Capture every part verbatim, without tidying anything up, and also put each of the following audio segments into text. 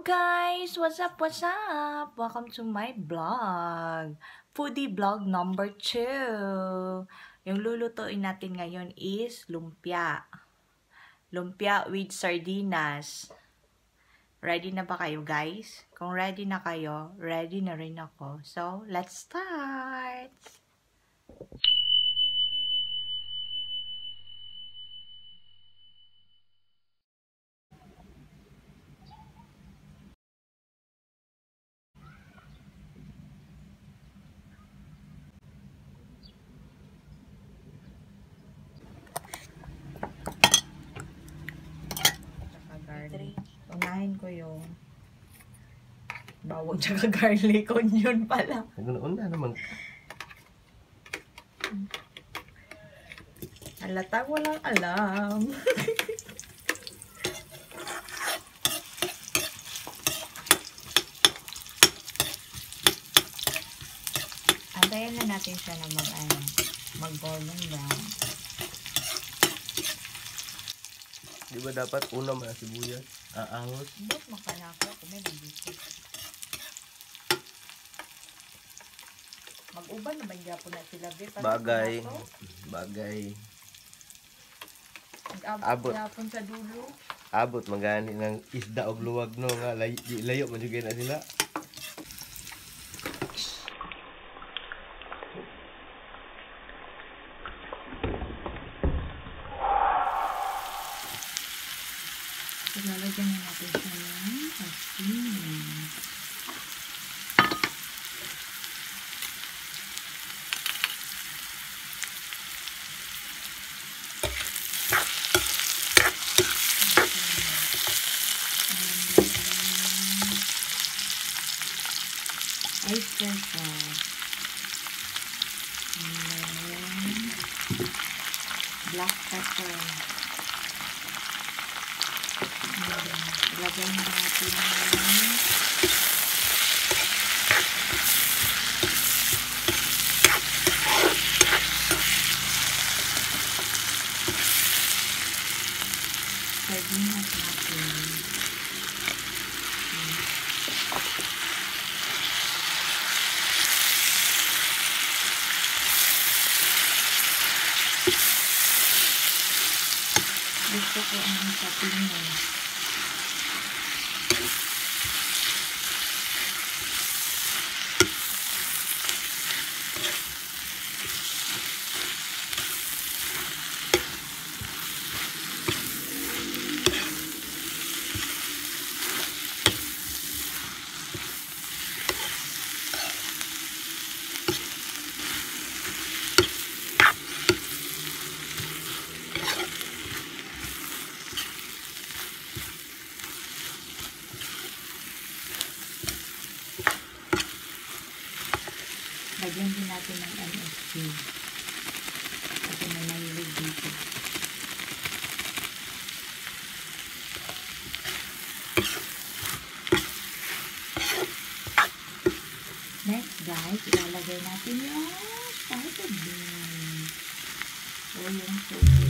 Hello guys! What's up? What's up? Welcome to my vlog. Foodie vlog number two. Yung lulutuin natin ngayon is lumpia. Lumpia with sardinas. Ready na ba kayo guys? Kung ready na kayo, ready na rin ako. So, let's start! Unahin ko yung bawang tsaka garlic, onion pala. Una naman. Halata, walang alam. Antayin na natin siya na mag, ano, mag-golden brown. Di ba dapat una mga sibuyas? Aahos? Ba't makanako? Kung may nandito. Mag-uban naman niya po na sila. Bagay. Bagay. Mag-abot yapon sa dulo. Abot magani ng isda o luwag no nga. Lay layo man juga na sila. Lalagyan na natin siya ng asin. Oyster sauce. Black pepper. Ilagay na natin yung sardinas natin. Gusto ko ang sardinas. Lagyan din natin ng M S G. Kasi may mahilig dito. Next guys, ilalagay natin yung started beans. O yung soya.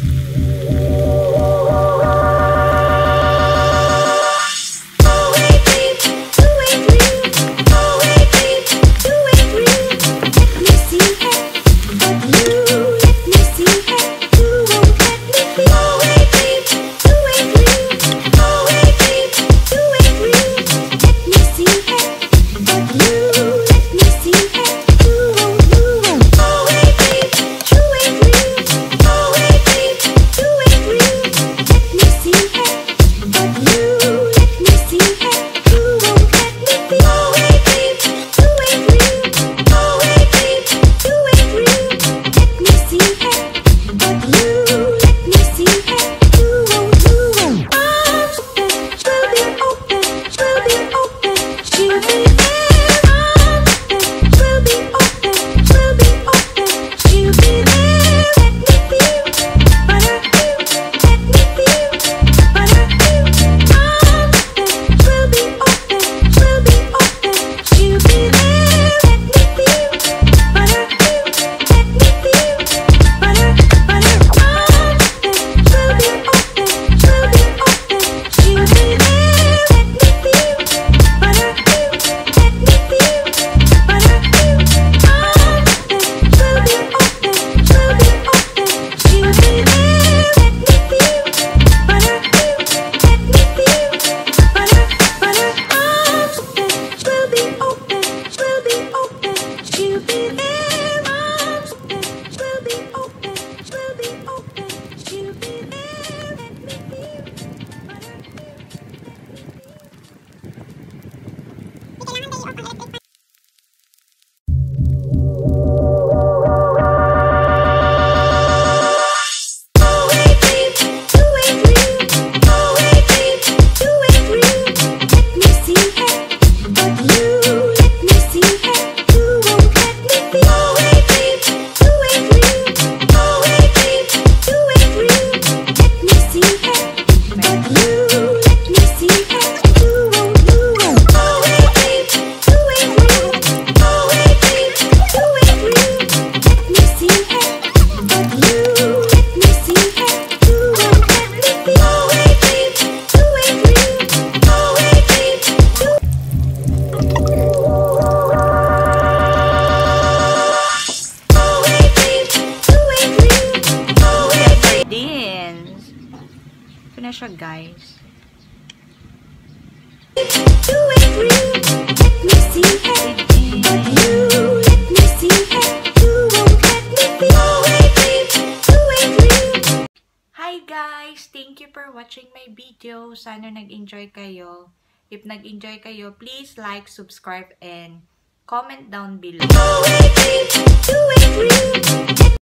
ko na siya, guys. Hi guys! Thank you for watching my video. Sana nag-enjoy kayo. If nag-enjoy kayo, please like, subscribe, and comment down below.